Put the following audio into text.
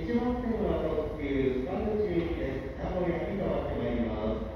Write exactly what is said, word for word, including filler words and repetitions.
番線は特急塚口行きです。名古屋に変わってまいります。